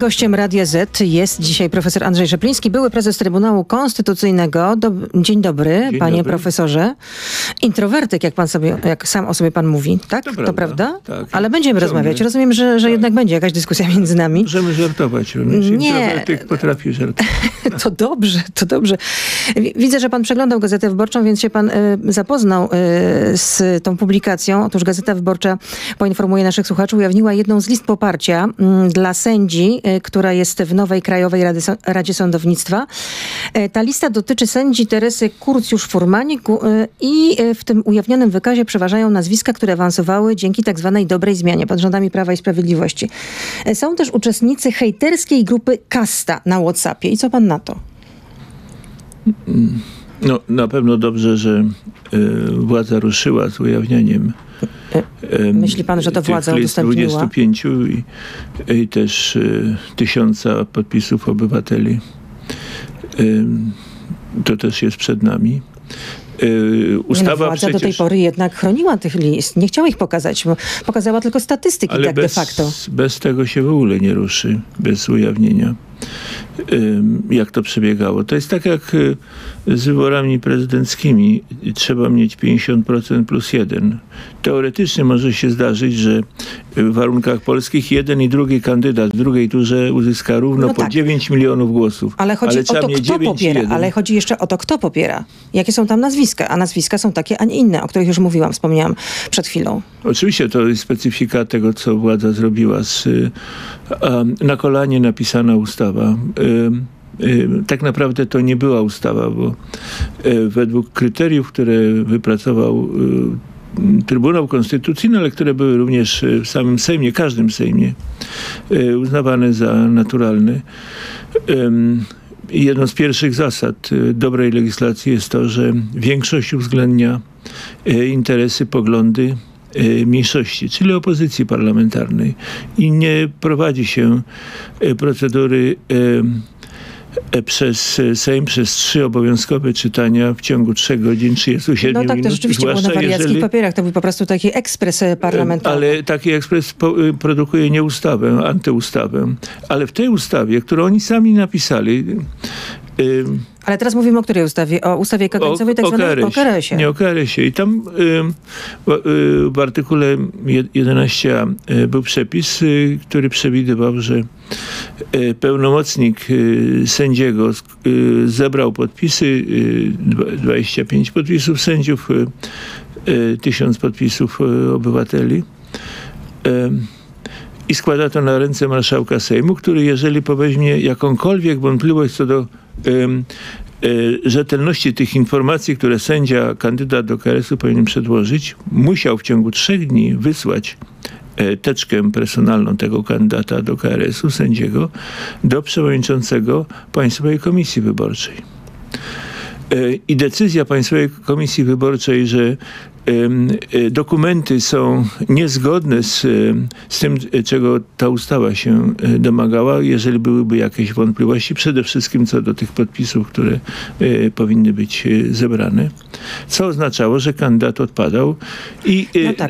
Gościem Radia Z jest dzisiaj profesor Andrzej Rzepliński, były prezes Trybunału Konstytucyjnego. Dzień dobry, panie profesorze. Introwertyk, jak sam o sobie pan mówi, tak? To prawda? Tak. Ale będziemy rozmawiać. Rozumiem, że tak. Jednak będzie jakaś dyskusja między nami. Możemy żartować. Introwertyk potrafi żartować. To dobrze. Widzę, że pan przeglądał Gazetę Wyborczą, więc się pan zapoznał z tą publikacją. Otóż Gazeta Wyborcza, poinformuje naszych słuchaczy, ujawniła jedną z list poparcia dla sędzi, która jest w nowej Krajowej Radzie Sądownictwa. Ta lista dotyczy sędzi Teresy Kurcjusz-Furmanik i w tym ujawnionym wykazie przeważają nazwiska, które awansowały dzięki tak zwanej dobrej zmianie pod rządami Prawa i Sprawiedliwości. Są też uczestnicy hejterskiej grupy Kasta na WhatsAppie. I co pan na to? No, na pewno dobrze, że władza ruszyła z ujawnianiem. Myśli pan, że to władza udostępniła? 25 i też 1000 podpisów obywateli. To też jest przed nami. Władza przecież do tej pory jednak chroniła tych list. Nie chciała ich pokazać, bo pokazała tylko statystyki, ale tak de facto. Bez tego się w ogóle nie ruszy, bez ujawnienia, jak to przebiegało. To jest tak jak z wyborami prezydenckimi. Trzeba mieć 50% plus 1. Teoretycznie może się zdarzyć, że w warunkach polskich jeden i drugi kandydat w drugiej turze uzyska równo po 9 milionów głosów. Ale chodzi o to, kto popiera. Ale chodzi jeszcze o to, kto popiera. Jakie są tam nazwiska. A nazwiska są takie, a nie inne, o których już wspomniałam przed chwilą. Oczywiście to jest specyfika tego, co władza zrobiła. Na kolanie napisana ustawa. Tak naprawdę to nie była ustawa, bo według kryteriów, które wypracował Trybunał Konstytucyjny, ale które były również w samym Sejmie, każdym Sejmie, uznawane za naturalne. Jedną z pierwszych zasad dobrej legislacji jest to, że większość uwzględnia interesy, poglądy mniejszości, czyli opozycji parlamentarnej i nie prowadzi się procedury przez Sejm, przez 3 obowiązkowe czytania w ciągu 3 godzin, 37 minut. No tak, to rzeczywiście było na wariackich papierach. To był po prostu taki ekspres parlamentarny. Ale taki ekspres produkuje nie ustawę, antyustawę. Ale w tej ustawie, którą oni sami napisali... Ale teraz mówimy o której ustawie? O ustawie kagańcowej, tak zwanej o KRS-ie. Nie, o KRS-ie. I tam w artykule 11a był przepis, który przewidywał, że pełnomocnik sędziego zebrał podpisy, 25 podpisów sędziów, 1000 podpisów obywateli. I składa to na ręce marszałka Sejmu, który jeżeli poweźmie jakąkolwiek wątpliwość co do rzetelności tych informacji, które sędzia, kandydat do KRS-u powinien przedłożyć, musiał w ciągu 3 dni wysłać teczkę personalną tego kandydata do KRS-u, sędziego, do przewodniczącego Państwowej Komisji Wyborczej. I decyzja Państwowej Komisji Wyborczej, że dokumenty są niezgodne z tym, czego ta ustawa się domagała, jeżeli byłyby jakieś wątpliwości, przede wszystkim co do tych podpisów, które powinny być zebrane, co oznaczało, że kandydat odpadał i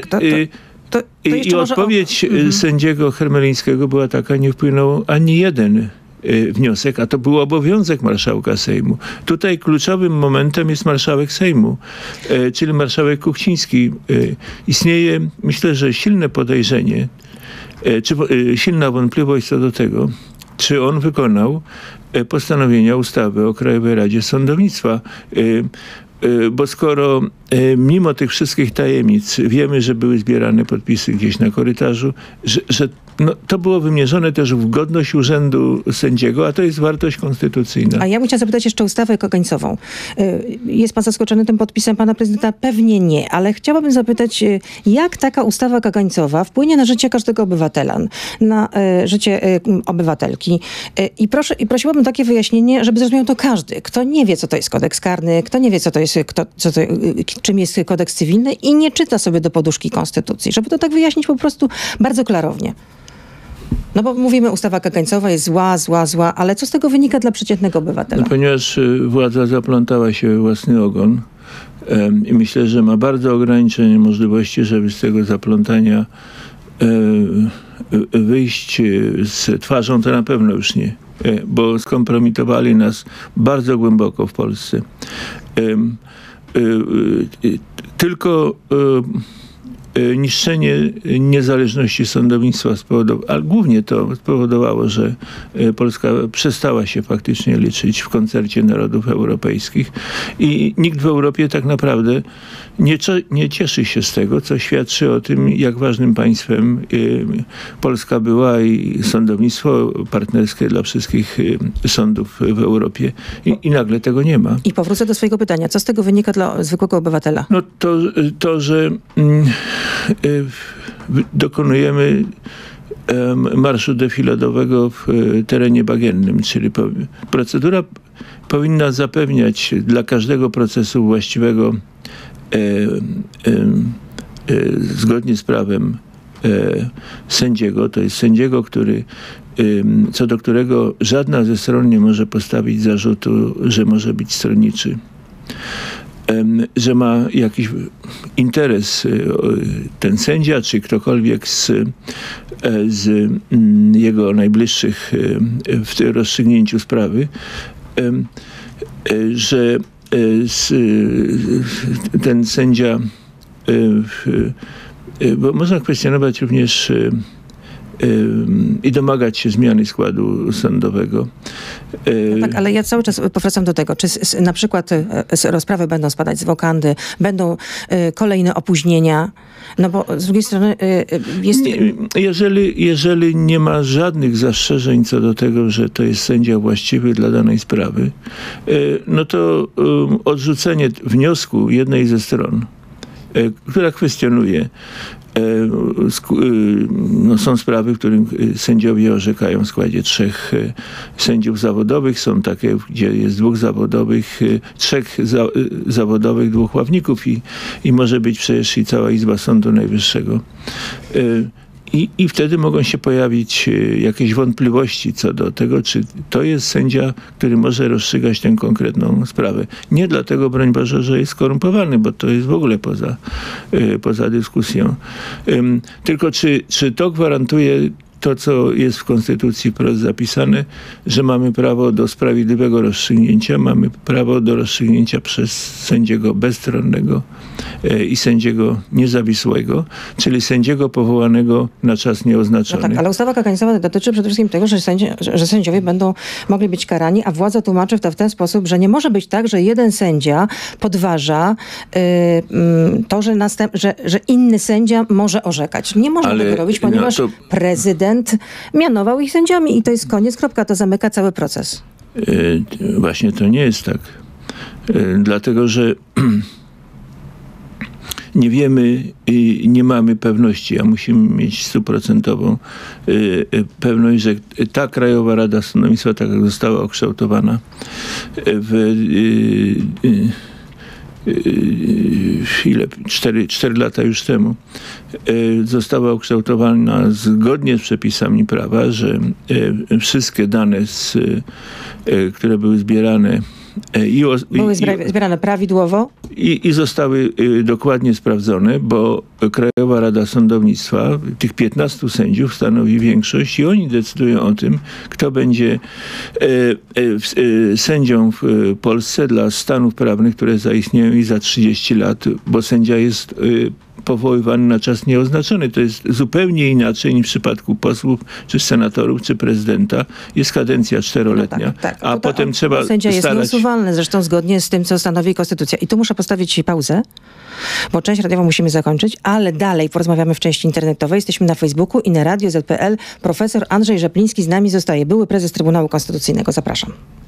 odpowiedź sędziego Hermelińskiego była taka: nie wpłynął ani jeden wniosek, a to był obowiązek marszałka Sejmu. Tutaj kluczowym momentem jest marszałek Sejmu, czyli marszałek Kuchciński. Istnieje, myślę, że silne podejrzenie, czy silna wątpliwość co do tego, czy on wykonał postanowienia ustawy o Krajowej Radzie Sądownictwa. Bo skoro mimo tych wszystkich tajemnic wiemy, że były zbierane podpisy gdzieś na korytarzu, że to było wymierzone też w godność urzędu sędziego, a to jest wartość konstytucyjna. A ja bym chciała zapytać jeszcze o ustawę kagańcową. Jest pan zaskoczony tym podpisem pana prezydenta? Pewnie nie, ale chciałabym zapytać, jak taka ustawa kagańcowa wpłynie na życie każdego obywatela, na życie obywatelki. I prosiłabym takie wyjaśnienie, żeby zrozumiał to każdy, kto nie wie, co to jest kodeks karny, kto nie wie, co to jest, czym jest kodeks cywilny i nie czyta sobie do poduszki konstytucji, żeby to tak wyjaśnić po prostu bardzo klarownie. No bo mówimy, ustawa kagańcowa jest zła, ale co z tego wynika dla przeciętnego obywatela? No, ponieważ władza zaplątała się we własny ogon i myślę, że ma bardzo ograniczone możliwości, żeby z tego zaplątania wyjść z twarzą, to na pewno już nie, bo skompromitowali nas bardzo głęboko w Polsce. Tylko niszczenie niezależności sądownictwa spowodowało, ale głównie to spowodowało, że Polska przestała się faktycznie liczyć w koncercie narodów europejskich i nikt w Europie tak naprawdę nie cieszy się z tego, co świadczy o tym, jak ważnym państwem Polska była i sądownictwo partnerskie dla wszystkich sądów w Europie. I nagle tego nie ma. I powrócę do swojego pytania. Co z tego wynika dla zwykłego obywatela? No to że dokonujemy marszu defiladowego w terenie bagiennym, czyli procedura powinna zapewniać dla każdego procesu właściwego zgodnie z prawem sędziego, to jest sędziego, co do którego żadna ze stron nie może postawić zarzutu, że może być stronniczy, że ma jakiś interes ten sędzia, czy ktokolwiek z jego najbliższych w tym rozstrzygnięciu sprawy, że ten sędzia, bo można kwestionować również i domagać się zmiany składu sądowego. No tak, ale ja cały czas powracam do tego, czy na przykład rozprawy będą spadać z wokandy, będą kolejne opóźnienia, no bo z drugiej strony jest... Jeżeli nie ma żadnych zastrzeżeń co do tego, że to jest sędzia właściwy dla danej sprawy, no to odrzucenie wniosku jednej ze stron, która kwestionuje, no są sprawy, w których sędziowie orzekają w składzie 3 sędziów zawodowych. Są takie, gdzie jest 2 zawodowych, 3 zawodowych, 2 ławników i może być przecież i cała Izba Sądu Najwyższego. I wtedy mogą się pojawić jakieś wątpliwości co do tego, czy to jest sędzia, który może rozstrzygać tę konkretną sprawę. Nie dlatego, broń Boże, że jest skorumpowany, bo to jest w ogóle poza dyskusją. Tylko czy to gwarantuje to, co jest w Konstytucji wprost zapisane, że mamy prawo do sprawiedliwego rozstrzygnięcia, mamy prawo do rozstrzygnięcia przez sędziego bezstronnego i sędziego niezawisłego, czyli sędziego powołanego na czas nieoznaczony. No tak, ale ustawa kagańcowa dotyczy przede wszystkim tego, że sędziowie będą mogli być karani, a władza tłumaczy to w ten sposób, że nie może być tak, że jeden sędzia podważa to, że inny sędzia może orzekać. Nie można tego robić, ponieważ prezydent mianował ich sędziami i to jest koniec, kropka. To zamyka cały proces. Właśnie to nie jest tak. Dlatego, że nie wiemy i nie mamy pewności, a musimy mieć 100% pewność, że ta Krajowa Rada Sądownictwa, tak jak została okształtowana w 4 lata już temu, została ukształtowana zgodnie z przepisami prawa, że wszystkie dane, które były zbierane były zbierane prawidłowo? I zostały dokładnie sprawdzone, bo Krajowa Rada Sądownictwa, tych 15 sędziów stanowi większość i oni decydują o tym, kto będzie sędzią w Polsce dla stanów prawnych, które zaistnieją i za 30 lat, bo sędzia jest powoływany na czas nieoznaczony. To jest zupełnie inaczej niż w przypadku posłów, czy senatorów, czy prezydenta. Jest kadencja 4-letnia, no tak. a potem trzeba sędzia jest nieusuwalny, zresztą zgodnie z tym, co stanowi Konstytucja. I tu muszę postawić pauzę, bo część radiową musimy zakończyć, ale dalej porozmawiamy w części internetowej. Jesteśmy na Facebooku i na Radio ZPL. Profesor Andrzej Rzepliński z nami zostaje, były prezes Trybunału Konstytucyjnego. Zapraszam.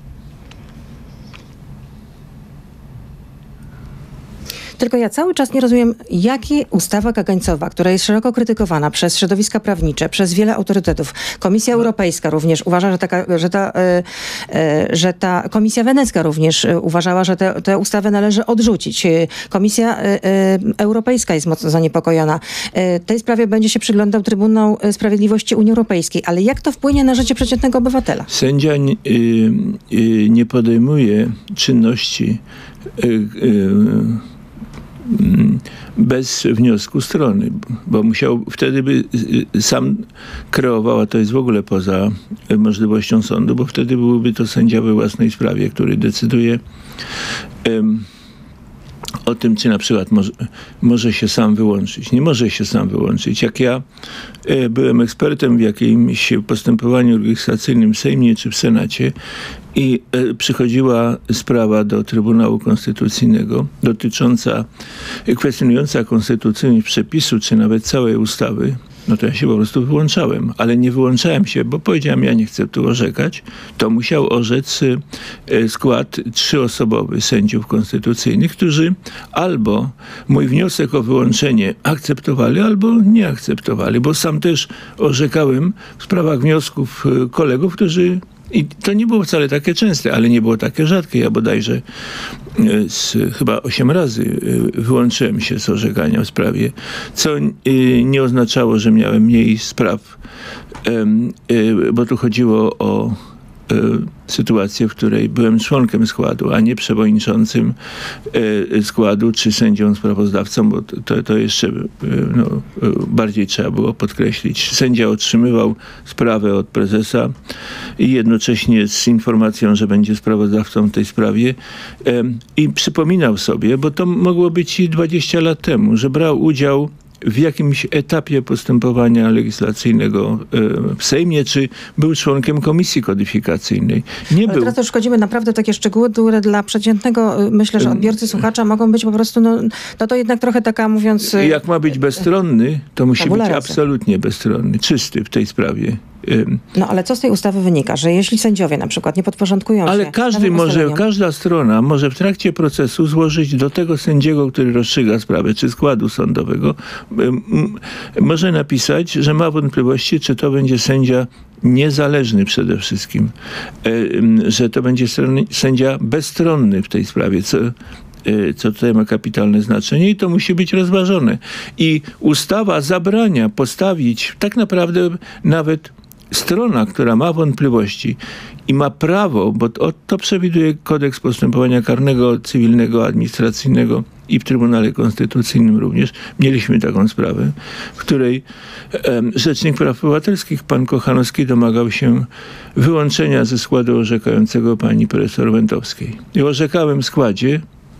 Tylko ja cały czas nie rozumiem, jakie ustawa kagańcowa, która jest szeroko krytykowana przez środowiska prawnicze, przez wiele autorytetów. Komisja Europejska również uważa, że ta Komisja Wenecka również uważała, że tę ustawę należy odrzucić. Komisja Europejska jest mocno zaniepokojona. Tej sprawie będzie się przyglądał Trybunał Sprawiedliwości Unii Europejskiej. Ale jak to wpłynie na życie przeciętnego obywatela? Sędzia nie podejmuje czynności bez wniosku strony, bo musiał, wtedy by sam kreował, a to jest w ogóle poza możliwością sądu, bo wtedy byłby to sędzia we własnej sprawie, który decyduje o tym, czy na przykład może się sam wyłączyć. Nie może się sam wyłączyć. Jak ja byłem ekspertem w jakimś postępowaniu legislacyjnym w Sejmie czy w Senacie i przychodziła sprawa do Trybunału Konstytucyjnego dotycząca, kwestionująca konstytucyjność przepisu, czy nawet całej ustawy, no to ja się po prostu wyłączałem. Ale nie wyłączałem się, bo powiedziałem, ja nie chcę tu orzekać. To musiał orzec skład 3-osobowy sędziów konstytucyjnych, którzy albo mój wniosek o wyłączenie akceptowali, albo nie akceptowali, bo sam też orzekałem w sprawach wniosków kolegów, którzy... I to nie było wcale takie częste, ale nie było takie rzadkie. Ja bodajże chyba 8 razy wyłączyłem się z orzekania w sprawie, co nie oznaczało, że miałem mniej spraw, bo tu chodziło o sytuację, w której byłem członkiem składu, a nie przewodniczącym składu, czy sędzią sprawozdawcą, bo to jeszcze bardziej trzeba było podkreślić. Sędzia otrzymywał sprawę od prezesa i jednocześnie z informacją, że będzie sprawozdawcą w tej sprawie i przypominał sobie, bo to mogło być i 20 lat temu, że brał udział w jakimś etapie postępowania legislacyjnego w Sejmie, czy był członkiem komisji kodyfikacyjnej. Nie był. Teraz to już wchodzimy naprawdę w takie szczegóły, które dla przeciętnego, myślę, że odbiorcy, słuchacza mogą być po prostu, to jednak trochę taka, mówiąc... Jak ma być bezstronny, to musi być absolutnie bezstronny, czysty w tej sprawie. No ale co z tej ustawy wynika? Że jeśli sędziowie na przykład nie podporządkują się... Ale każda strona może w trakcie procesu złożyć do tego sędziego, który rozstrzyga sprawę, czy składu sądowego, może napisać, że ma wątpliwości, czy to będzie sędzia niezależny przede wszystkim, że to będzie sędzia bezstronny w tej sprawie, co tutaj ma kapitalne znaczenie i to musi być rozważone. I ustawa zabrania postawić tak naprawdę nawet strona, która ma wątpliwości i ma prawo, bo to przewiduje Kodeks Postępowania Karnego, Cywilnego, Administracyjnego i w Trybunale Konstytucyjnym również. Mieliśmy taką sprawę, w której Rzecznik Praw Obywatelskich, pan Kochanowski, domagał się wyłączenia ze składu orzekającego pani profesor Wentowskiej. I orzekałem w składzie,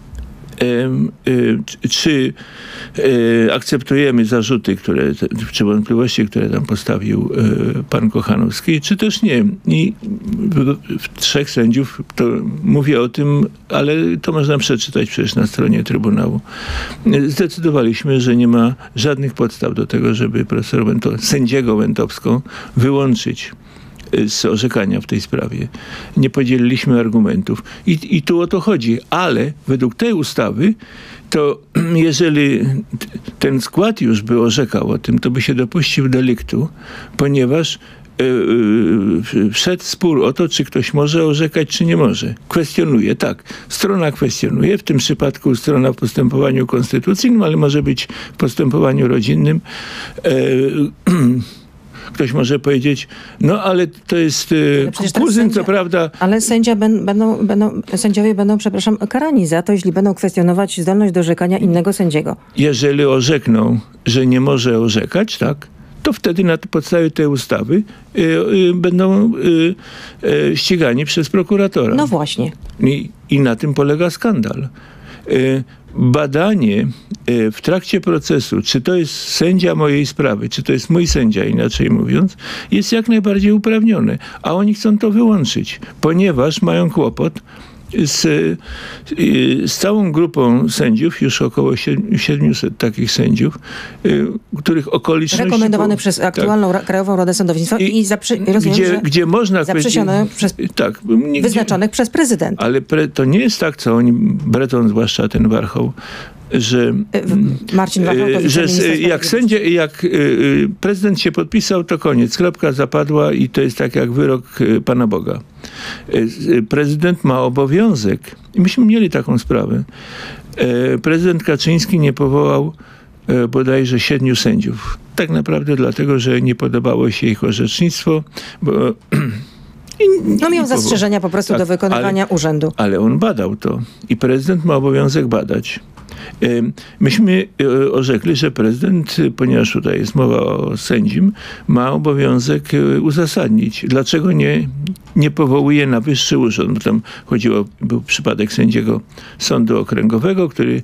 czy akceptujemy zarzuty, czy wątpliwości, które tam postawił pan Kochanowski, czy też nie. I w 3 sędziów to mówię o tym, ale to można przeczytać przecież na stronie Trybunału. Zdecydowaliśmy, że nie ma żadnych podstaw do tego, żeby sędziego Wentowską wyłączyć z orzekania w tej sprawie. Nie podzieliliśmy argumentów. I tu o to chodzi. Ale według tej ustawy, to jeżeli ten skład już by orzekał o tym, to by się dopuścił deliktu, ponieważ wszedł spór o to, czy ktoś może orzekać, czy nie może. Kwestionuje, tak. Strona kwestionuje, w tym przypadku strona w postępowaniu konstytucyjnym, ale może być w postępowaniu rodzinnym. Ktoś może powiedzieć, no ale to jest kuzyn, co prawda... Ale sędziowie będą, przepraszam, karani za to, jeśli będą kwestionować zdolność do orzekania innego sędziego. Jeżeli orzekną, że nie może orzekać, tak, to wtedy na podstawie tej ustawy będą ścigani przez prokuratora. No właśnie. I na tym polega skandal. Badanie w trakcie procesu, czy to jest sędzia mojej sprawy, czy to jest mój sędzia, inaczej mówiąc, jest jak najbardziej uprawnione. A oni chcą to wyłączyć, ponieważ mają kłopot z całą grupą sędziów, już około 700 takich sędziów, których okoliczności... Rekomendowane przez aktualną Krajową Radę Sądownictwa i rozumiem, gdzie można... wyznaczonych przez prezydenta. Ale to nie jest tak, co oni, Breton zwłaszcza ten Warchoł, że Marcin Warchoł, jak prezydent się podpisał, to koniec. Kropka zapadła i to jest tak jak wyrok Pana Boga. Prezydent ma obowiązek, i myśmy mieli taką sprawę, prezydent Kaczyński nie powołał bodajże 7 sędziów. Tak naprawdę dlatego, że nie podobało się ich orzecznictwo, bo miał zastrzeżenia po prostu do wykonywania urzędu. Ale on badał to i prezydent ma obowiązek badać. Myśmy orzekli, że prezydent, ponieważ tutaj jest mowa o sędzim, ma obowiązek uzasadnić, dlaczego nie powołuje na wyższy urząd. Bo tam był przypadek sędziego Sądu Okręgowego, który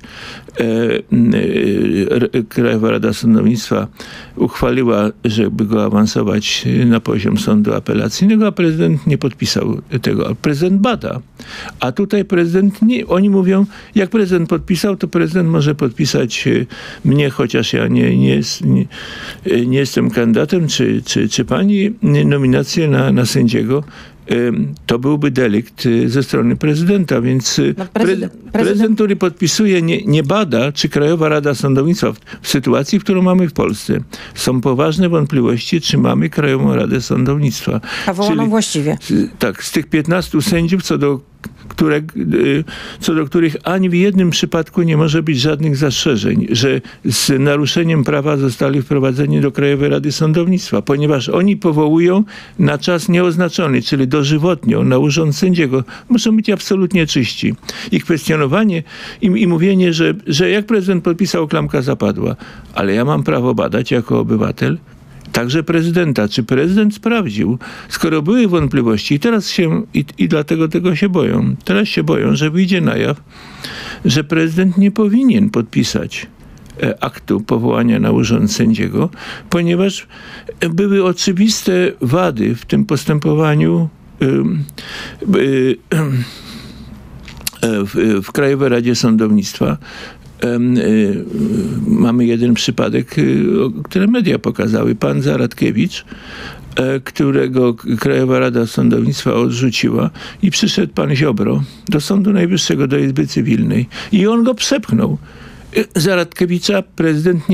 Krajowa Rada Sądownictwa uchwaliła, żeby go awansować na poziom sądu apelacyjnego, a prezydent nie podpisał tego. A prezydent bada. A tutaj prezydent nie. Oni mówią, jak prezydent podpisał, to prezydent może podpisać mnie, chociaż ja nie jestem kandydatem, czy pani, nominację na sędziego. To byłby delikt ze strony prezydenta, więc prezydent, który podpisuje, nie bada, czy Krajowa Rada Sądownictwa w sytuacji, którą mamy w Polsce, są poważne wątpliwości, czy mamy Krajową Radę Sądownictwa. Powołaną właściwie. Tak, z tych 15 sędziów, co do których ani w jednym przypadku nie może być żadnych zastrzeżeń, że z naruszeniem prawa zostali wprowadzeni do Krajowej Rady Sądownictwa, ponieważ oni powołują na czas nieoznaczony, czyli dożywotnio na urząd sędziego. Muszą być absolutnie czyści. I kwestionowanie i mówienie, że jak prezydent podpisał, klamka zapadła. Ale ja mam prawo badać jako obywatel także prezydenta. Czy prezydent sprawdził? Skoro były wątpliwości i dlatego tego się boją. Teraz się boją, że wyjdzie na jaw, że prezydent nie powinien podpisać aktu powołania na urząd sędziego, ponieważ były oczywiste wady w tym postępowaniu w Krajowej Radzie Sądownictwa. Mamy jeden przypadek, który media pokazały. Pan Zaradkiewicz, którego Krajowa Rada Sądownictwa odrzuciła, i przyszedł pan Ziobro do Sądu Najwyższego, do Izby Cywilnej, i on go przepchnął. Zaradkiewicza prezydent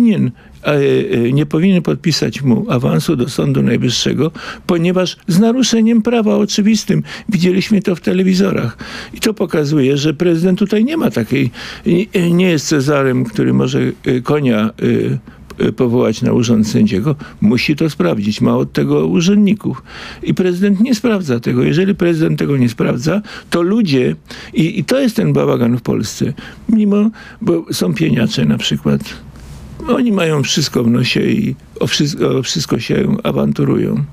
nie powinien podpisać mu awansu do Sądu Najwyższego, ponieważ z naruszeniem prawa oczywistym. Widzieliśmy to w telewizorach. I to pokazuje, że prezydent tutaj nie ma takiej, nie jest Cezarem, który może konia powołać na urząd sędziego. Musi to sprawdzić. Ma od tego urzędników. I prezydent nie sprawdza tego. Jeżeli prezydent tego nie sprawdza, to ludzie, i to jest ten bałagan w Polsce, bo są pieniacze na przykład. Oni mają wszystko w nosie i o wszystko się awanturują.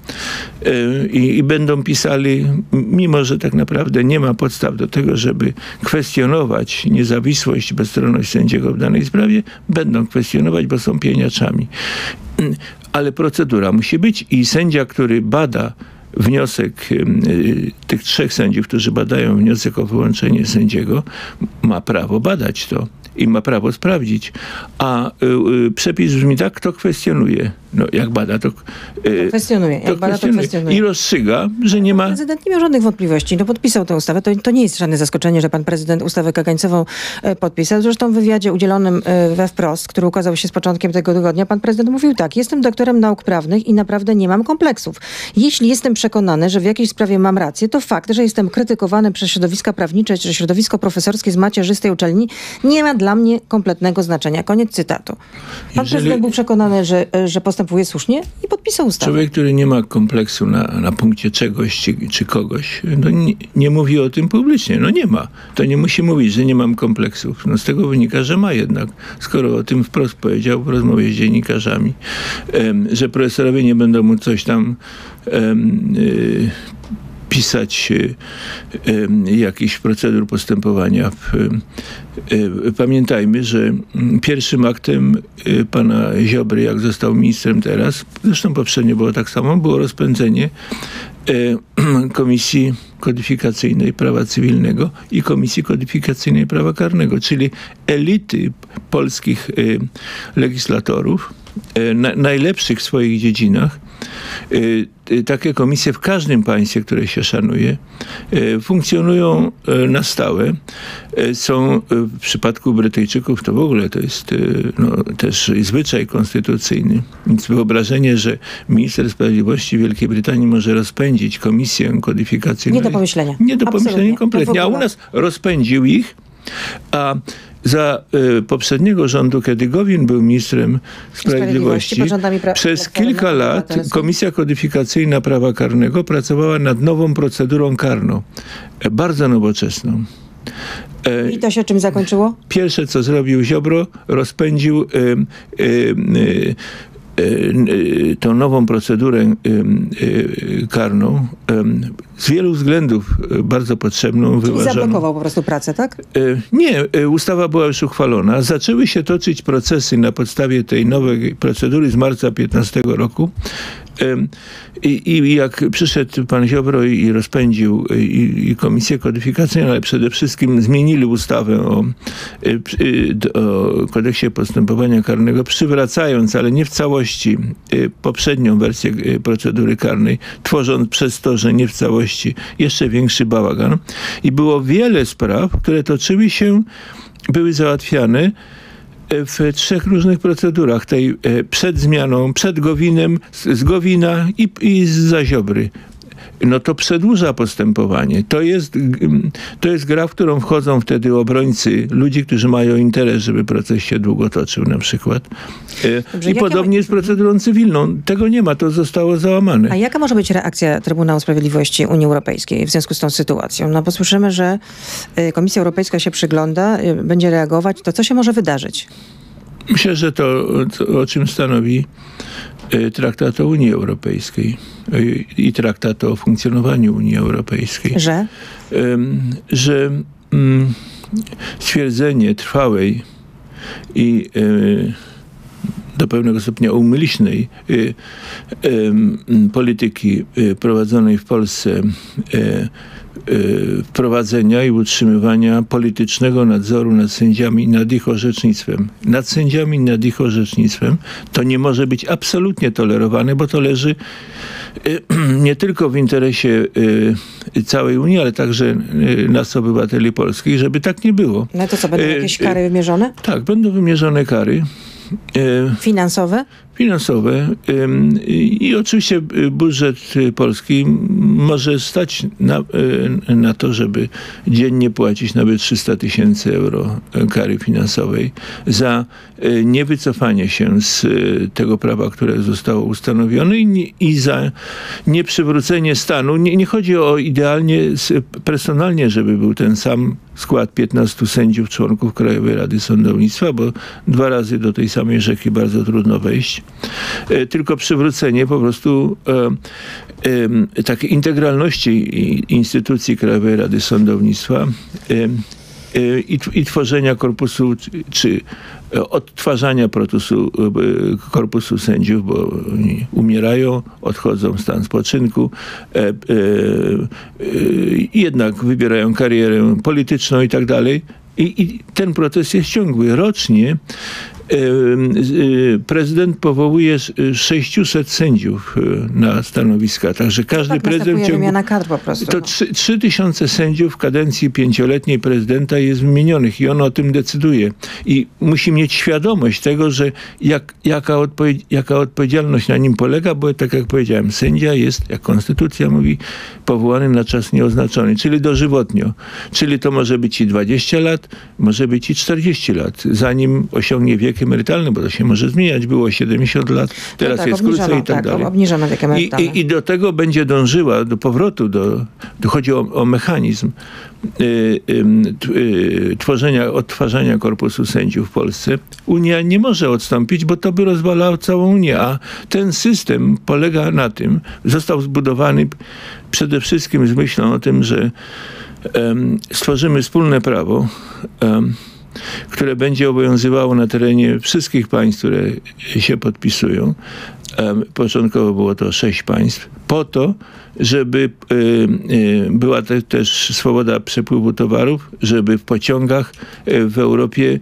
I będą pisali, mimo że tak naprawdę nie ma podstaw do tego, żeby kwestionować niezawisłość, bezstronność sędziego w danej sprawie, będą kwestionować, bo są pieniaczami. Ale procedura musi być i sędzia, który bada wniosek tych 3 sędziów, którzy badają wniosek o wyłączenie sędziego, ma prawo badać to. I ma prawo sprawdzić. A przepis brzmi tak, kto kwestionuje. No, jak bada, to kwestionuje. I rozstrzyga, że nie ma... Prezydent nie miał żadnych wątpliwości. No, podpisał tę ustawę. To nie jest żadne zaskoczenie, że pan prezydent ustawę kagańcową podpisał. Zresztą w wywiadzie udzielonym we Wprost, który ukazał się z początkiem tego tygodnia, pan prezydent mówił tak: jestem doktorem nauk prawnych i naprawdę nie mam kompleksów. Jeśli jestem przekonany, że w jakiejś sprawie mam rację, to fakt, że jestem krytykowany przez środowiska prawnicze czy środowisko profesorskie z macierzystej uczelni, nie ma dla mnie kompletnego znaczenia. Koniec cytatu. Pan prezydent był przekonany, że postępuje słusznie i podpisał ustawę. Człowiek, który nie ma kompleksu na punkcie czegoś czy kogoś, no nie mówi o tym publicznie. No nie ma. To nie musi mówić, że nie mam kompleksów. No z tego wynika, że ma jednak. Skoro o tym wprost powiedział w rozmowie z dziennikarzami, że profesorowie nie będą mu coś tam pisać jakichś procedur postępowania. Pamiętajmy, że pierwszym aktem pana Ziobry, jak został ministrem teraz, zresztą poprzednio było tak samo, było rozpędzenie Komisji Kodyfikacyjnej Prawa Cywilnego i Komisji Kodyfikacyjnej Prawa Karnego, czyli elity polskich legislatorów, najlepszych w swoich dziedzinach. Takie komisje w każdym państwie, które się szanuje, funkcjonują na stałe. Są w przypadku Brytyjczyków, to w ogóle to jest też zwyczaj konstytucyjny. Więc wyobrażenie, że minister sprawiedliwości Wielkiej Brytanii może rozpędzić komisję kodyfikacyjną. Nie do pomyślenia. Nie do pomyślenia kompletnie. A u nas rozpędził ich, a za poprzedniego rządu, kiedy Gowin był ministrem sprawiedliwości, przez kilka lat Komisja Kodyfikacyjna Prawa Karnego pracowała nad nową procedurą karną. Bardzo nowoczesną. I to się czym zakończyło? Pierwsze, co zrobił Ziobro, rozpędził tą nową procedurę karną, z wielu względów bardzo potrzebną. Czyli zablokował po prostu pracę, tak? Nie, ustawa była już uchwalona. Zaczęły się toczyć procesy na podstawie tej nowej procedury z marca 2015 roku. I jak przyszedł pan Ziobro i rozpędził i komisję kodyfikacyjną, ale przede wszystkim zmienili ustawę o kodeksie postępowania karnego, przywracając, ale nie w całości, poprzednią wersję procedury karnej, tworząc przez to, że nie w całości, jeszcze większy bałagan. I było wiele spraw, które toczyły się, były załatwiane w 3 różnych procedurach. Tej przed zmianą, przed Gowinem, z Gowina i za Ziobry. No to przedłuża postępowanie. To jest gra, w którą wchodzą wtedy obrońcy, ludzi, którzy mają interes, żeby proces się długo toczył na przykład. Dobrze, i podobnie z procedurą cywilną. Tego nie ma, to zostało załamane. A jaka może być reakcja Trybunału Sprawiedliwości Unii Europejskiej w związku z tą sytuacją? No bo słyszymy, że Komisja Europejska się przygląda, będzie reagować. To co się może wydarzyć? Myślę, że to, o czym stanowi Traktat o Unii Europejskiej i Traktat o funkcjonowaniu Unii Europejskiej. Że stwierdzenie trwałej i do pewnego stopnia umyślnej polityki prowadzonej w Polsce, wprowadzenia i utrzymywania politycznego nadzoru nad sędziami i nad ich orzecznictwem. Nad sędziami i nad ich orzecznictwem to nie może być absolutnie tolerowane, bo to leży nie tylko w interesie całej Unii, ale także nas, obywateli polskich, żeby tak nie było. No to co, będą jakieś kary wymierzone? Tak, będą wymierzone kary. Finansowe? Finansowe. I oczywiście budżet polski może stać na to, żeby dziennie płacić nawet 300 000 euro kary finansowej za niewycofanie się z tego prawa, które zostało ustanowione i za nieprzywrócenie stanu. Nie chodzi o idealnie, personalnie, żeby był ten sam skład 15 sędziów, członków Krajowej Rady Sądownictwa, bo 2 razy do tej samej rzeki bardzo trudno wejść. Tylko przywrócenie po prostu takiej integralności instytucji Krajowej Rady Sądownictwa i tworzenia korpusu, czy odtwarzania korpusu sędziów, bo oni umierają, odchodzą w stan spoczynku, jednak wybierają karierę polityczną i tak dalej. I ten proces jest ciągły. Rocznie prezydent powołuje 600 sędziów na stanowiska. Także każdy prezydent wymiana kadr po prostu. To 3000 sędziów w kadencji 5-letniej prezydenta jest wymienionych i on o tym decyduje. I musi mieć świadomość tego, że jaka odpowiedzialność na nim polega, bo tak jak powiedziałem, sędzia jest, jak konstytucja mówi, powołany na czas nieoznaczony, czyli dożywotnio. Czyli to może być i 20 lat, może być i 40 lat, zanim osiągnie wiek emerytalny, bo to się może zmieniać. Było 70 lat, teraz jest krócej i tak dalej. Obniżono wiek emerytalny. I do tego będzie dążyła, do powrotu, chodzi o mechanizm odtwarzania korpusu sędziów w Polsce. Unia nie może odstąpić, bo to by rozwalało całą Unię, a ten system polega na tym, został zbudowany przede wszystkim z myślą o tym, że stworzymy wspólne prawo, które będzie obowiązywało na terenie wszystkich państw, które się podpisują. Początkowo było to 6 państw. Po to, żeby była też swoboda przepływu towarów, żeby w pociągach w Europie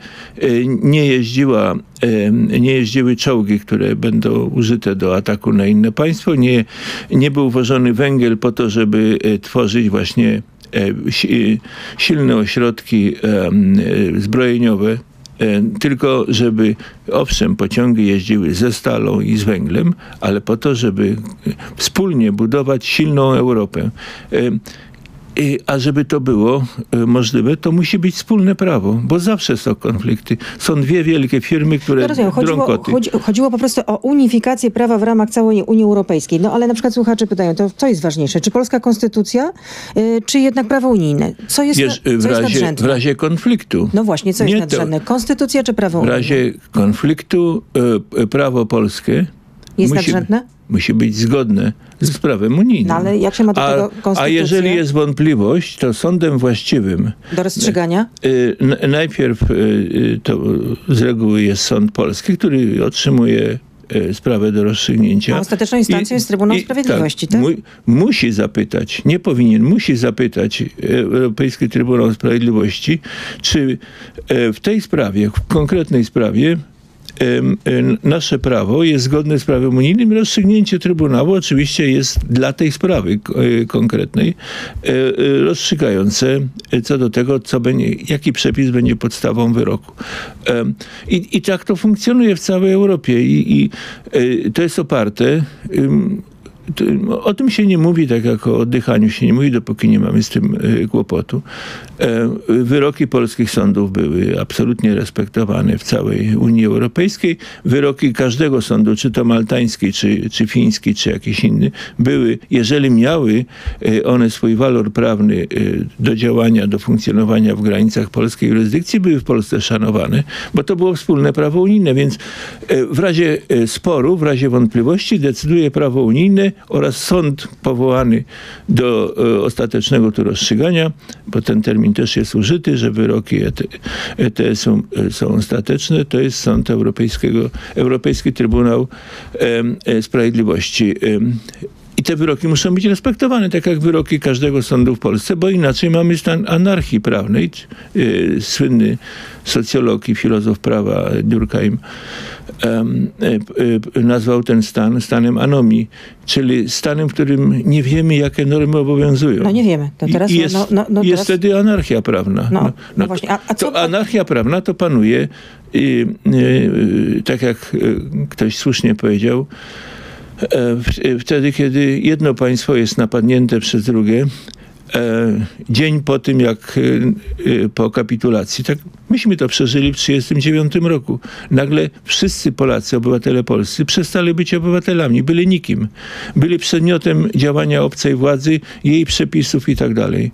nie jeździły czołgi, które będą użyte do ataku na inne państwo. Nie był wożony węgiel po to, żeby tworzyć właśnie silne ośrodki zbrojeniowe, tylko żeby, owszem, pociągi jeździły ze stalą i z węglem, ale po to, żeby wspólnie budować silną Europę. A żeby to było możliwe, to musi być wspólne prawo, bo zawsze są konflikty. Są dwie wielkie firmy, które drą koty. Chodziło po prostu o unifikację prawa w ramach całej Unii Europejskiej. No ale na przykład słuchacze pytają, to co jest ważniejsze? Czy polska konstytucja, czy jednak prawo unijne? Co jest nadrzędne? W razie konfliktu. No właśnie, co jest nadrzędne? Konstytucja czy prawo unijne? W razie konfliktu prawo polskie jest nadrzędne? Musi być zgodne z prawem unijnym. No ale jak się ma do tego konstytucja? A jeżeli jest wątpliwość, to sądem właściwym do rozstrzygania? Najpierw to z reguły jest sąd polski, który otrzymuje sprawę do rozstrzygnięcia. A ostateczną instancją jest Trybunał Sprawiedliwości, tak? Musi zapytać, nie powinien, musi zapytać Europejski Trybunał Sprawiedliwości, czy w tej sprawie, w konkretnej sprawie, nasze prawo jest zgodne z prawem unijnym. Rozstrzygnięcie Trybunału oczywiście jest dla tej sprawy konkretnej rozstrzygające co do tego, jaki przepis będzie podstawą wyroku. I tak to funkcjonuje w całej Europie i to jest oparte. O tym się nie mówi, tak jak o oddychaniu się nie mówi, dopóki nie mamy z tym kłopotu. Wyroki polskich sądów były absolutnie respektowane w całej Unii Europejskiej. Wyroki każdego sądu, czy to maltański, czy fiński, czy jakiś inny, były, jeżeli miały one swój walor prawny do działania, do funkcjonowania w granicach polskiej jurysdykcji, były w Polsce szanowane, bo to było wspólne prawo unijne, więc w razie sporu, w razie wątpliwości decyduje prawo unijne oraz sąd powołany do ostatecznego tu rozstrzygania, bo ten termin też jest użyty, że wyroki ETS są ostateczne, to jest Sąd Europejski Trybunał Sprawiedliwości. I te wyroki muszą być respektowane, tak jak wyroki każdego sądu w Polsce, bo inaczej mamy stan anarchii prawnej. Słynny socjolog i filozof prawa Durkheim nazwał ten stan stanem anomii, czyli stanem, w którym nie wiemy, jakie normy obowiązują. No nie wiemy. To teraz, jest wtedy anarchia prawna. No właśnie. Anarchia prawna to panuje, tak jak ktoś słusznie powiedział, wtedy, kiedy jedno państwo jest napadnięte przez drugie, dzień po tym, jak po kapitulacji. Tak, myśmy to przeżyli w 1939 roku. Nagle wszyscy Polacy, obywatele polscy, przestali być obywatelami, byli nikim. Byli przedmiotem działania obcej władzy, jej przepisów i tak dalej.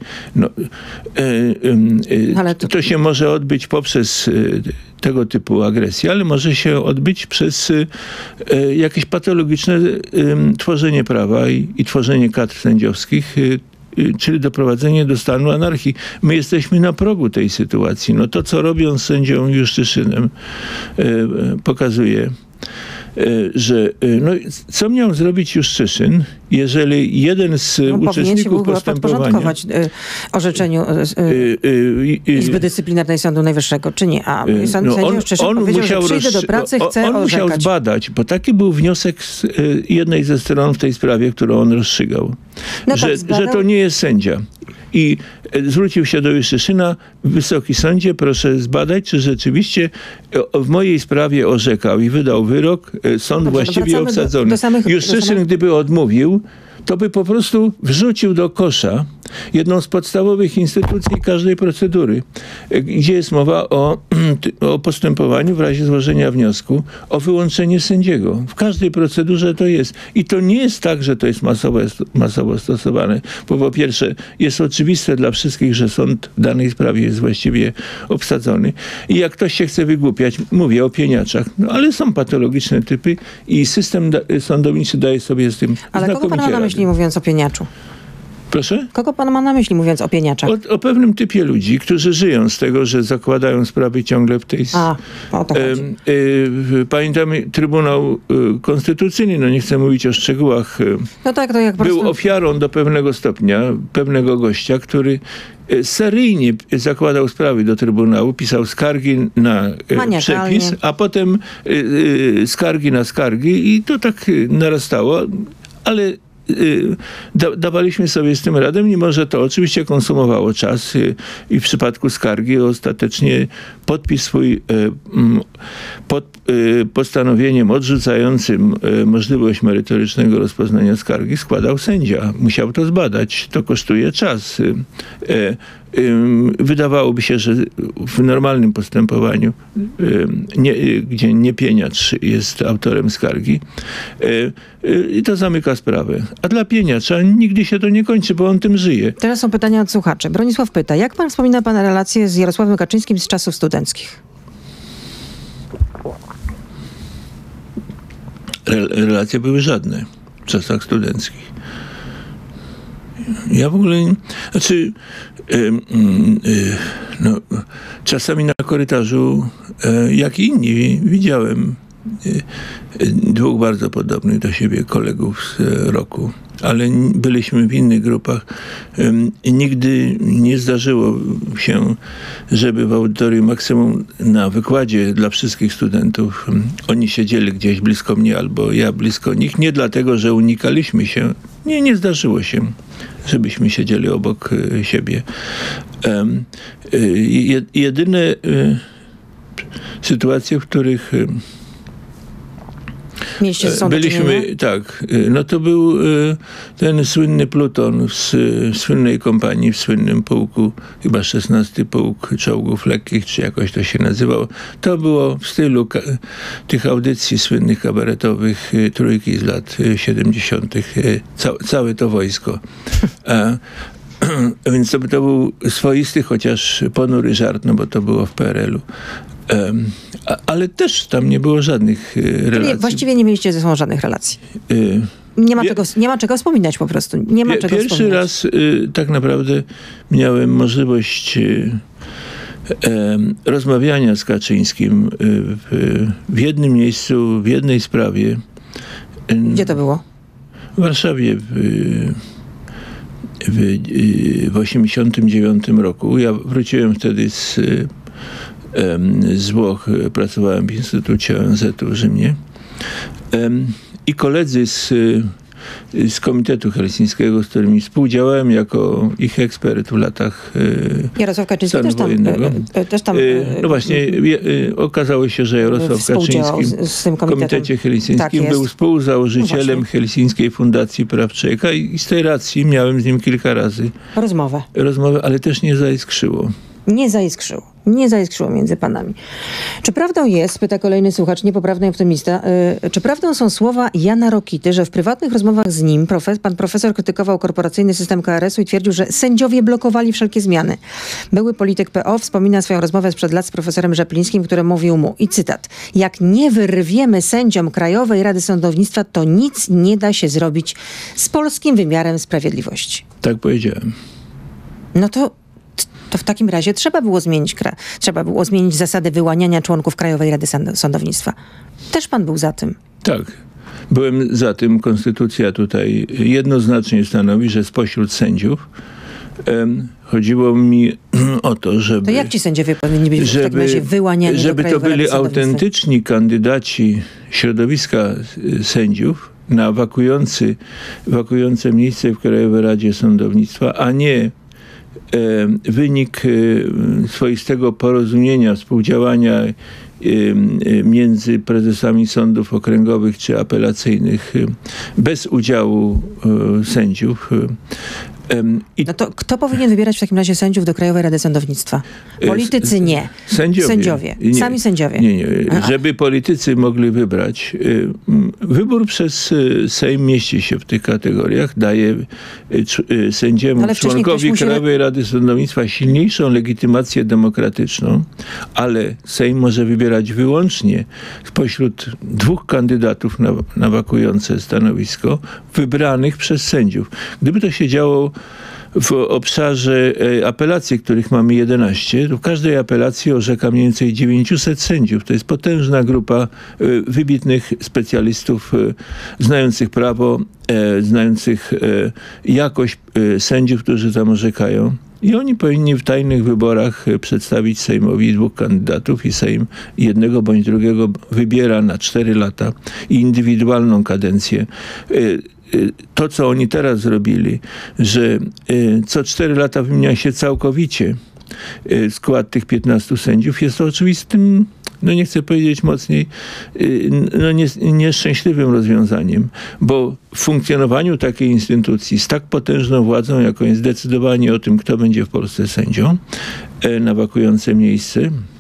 To się może odbyć poprzez tego typu agresję, ale może się odbyć przez jakieś patologiczne tworzenie prawa i tworzenie kadr sędziowskich, czyli doprowadzenie do stanu anarchii. My jesteśmy na progu tej sytuacji. No to, co robią z sędzią Juszczyszynem, pokazuje, że co miał zrobić Juszczyszyn, jeżeli jeden z uczestników postępowania podporządkować orzeczeniu Izby Dyscyplinarnej Sądu Najwyższego, czy nie? A sędzia Juszczyszyn powiedział, że przyjdę do pracy, chce on musiał zbadać, bo taki był wniosek z jednej ze stron w tej sprawie, którą on rozstrzygał, że to nie jest sędzia. I zwrócił się do Juszczyszyna: Wysoki Sądzie, proszę zbadać, czy rzeczywiście w mojej sprawie orzekał i wydał wyrok sąd właściwie obsadzony. Juszczyszyn, gdyby odmówił, to by po prostu wrzucił do kosza jedną z podstawowych instytucji każdej procedury, gdzie jest mowa o postępowaniu w razie złożenia wniosku o wyłączenie sędziego. W każdej procedurze to jest. I to nie jest tak, że to jest masowo stosowane, bo po pierwsze jest oczywiste dla wszystkich, że sąd w danej sprawie jest właściwie obsadzony. I jak ktoś się chce wygłupiać, mówię o pieniaczach, ale są patologiczne typy i system sądowniczy daje sobie z tym znakomicie radę. Kogo pan ma na myśli, mówiąc o pieniaczu? Proszę? Kogo pan ma na myśli, mówiąc o pieniaczach? O pewnym typie ludzi, którzy żyją z tego, że zakładają sprawy ciągle w tej... o to chodzi. Pamiętamy Trybunał Konstytucyjny, nie chcę mówić o szczegółach, no tak, to jak był ofiarą do pewnego stopnia pewnego gościa, który seryjnie zakładał sprawy do Trybunału, pisał skargi na przepis, a potem skargi na skargi i to tak narastało, ale dawaliśmy sobie z tym radę, mimo że to oczywiście konsumowało czas i w przypadku skargi ostatecznie podpis swój pod postanowieniem odrzucającym możliwość merytorycznego rozpoznania skargi składał sędzia. Musiał to zbadać. To kosztuje czas. Wydawałoby się, że w normalnym postępowaniu, gdzie nie pieniacz jest autorem skargi, i to zamyka sprawę. A dla pieniacza nigdy się to nie kończy, bo on tym żyje. Teraz są pytania od słuchaczy. Bronisław pyta, jak pan wspomina pana relacje z Jarosławem Kaczyńskim z czasów studenckich? Relacje były żadne w czasach studenckich. Ja w ogóle, czasami na korytarzu, jak i inni, widziałem dwóch bardzo podobnych do siebie kolegów z roku, ale byliśmy w innych grupach. Nigdy nie zdarzyło się, żeby w audytorium maksimum na wykładzie dla wszystkich studentów oni siedzieli gdzieś blisko mnie albo ja blisko nich. Nie dlatego, że unikaliśmy się. Nie zdarzyło się, żebyśmy siedzieli obok siebie. Jedyne sytuacje, w których byliśmy, tak, no to był ten słynny pluton w słynnej kompanii, w słynnym pułku, chyba 16 Pułk Czołgów Lekkich, czy jakoś to się nazywało. To było w stylu tych audycji słynnych kabaretowych Trójki z lat 70. Całe to wojsko. Więc to był swoisty, chociaż ponury żart, no bo to było w PRL-u. Ale też tam nie było żadnych relacji. Właściwie nie mieliście ze sobą żadnych relacji. Nie ma czego wspominać po prostu. Nie ma czego Pierwszy wspominać. raz tak naprawdę miałem możliwość rozmawiania z Kaczyńskim w jednym miejscu, w jednej sprawie. Gdzie to było? W Warszawie w 89 roku. Ja wróciłem wtedy z Włoch, pracowałem w Instytucie ONZ-u w Rzymie i koledzy z Komitetu Helsińskiego, z którymi współdziałałem jako ich ekspert w latach Jarosław Kaczyński stanu wojennego. też tam no właśnie, okazało się, że Jarosław Kaczyński z tym w Komitecie Helsińskim tak był współzałożycielem Helsińskiej Fundacji Praw Człowieka i z tej racji miałem z nim kilka razy rozmowę, ale też nie zaiskrzyło. Nie zaiskrzyło między panami. Czy prawdą jest, pyta kolejny słuchacz, niepoprawny optymista, czy prawdą są słowa Jana Rokity, że w prywatnych rozmowach z nim pan profesor krytykował korporacyjny system KRS-u i twierdził, że sędziowie blokowali wszelkie zmiany. Były polityk PO wspomina swoją rozmowę sprzed lat z profesorem Rzeplińskim, który mówił mu, i cytat, jak nie wyrwiemy sędziom Krajowej Rady Sądownictwa, to nic nie da się zrobić z polskim wymiarem sprawiedliwości. Tak powiedziałem. No to w takim razie trzeba było zmienić zasadę wyłaniania członków Krajowej Rady Sądownictwa. Też pan był za tym. Tak. Byłem za tym. Konstytucja tutaj jednoznacznie stanowi, że spośród sędziów chodziło mi o to, żeby... To jak ci sędziowie powinni być w takim razie wyłaniani żeby do to Krajowej byli Rady Sądownictwa? autentyczni kandydaci środowiska sędziów na wakujące miejsce w Krajowej Radzie Sądownictwa, a nie wynik swoistego porozumienia, współdziałania między prezesami sądów okręgowych czy apelacyjnych bez udziału sędziów. No to kto powinien wybierać w takim razie sędziów do Krajowej Rady Sądownictwa? Politycy nie. Sędziowie. Nie. Sami sędziowie. Nie. Żeby politycy mogli wybrać. Wybór przez Sejm mieści się w tych kategoriach. Daje sędziemu, członkowi Krajowej Rady Sądownictwa silniejszą legitymację demokratyczną, ale Sejm może wybierać wyłącznie spośród dwóch kandydatów na wakujące stanowisko wybranych przez sędziów. Gdyby to się działo w obszarze apelacji, których mamy 11, to w każdej apelacji orzeka mniej więcej 900 sędziów. To jest potężna grupa wybitnych specjalistów, znających prawo, znających jakość sędziów, którzy tam orzekają. I oni powinni w tajnych wyborach przedstawić Sejmowi dwóch kandydatów i Sejm jednego bądź drugiego wybiera na 4 lata i indywidualną kadencję. to, co oni teraz zrobili, że co 4 lata wymienia się całkowicie skład tych 15 sędziów, jest to oczywistym, no nie chcę powiedzieć mocniej, no nieszczęśliwym rozwiązaniem, bo w funkcjonowaniu takiej instytucji z tak potężną władzą, jaką jest decydowanie o tym, kto będzie w Polsce sędzią na wakujące miejsce,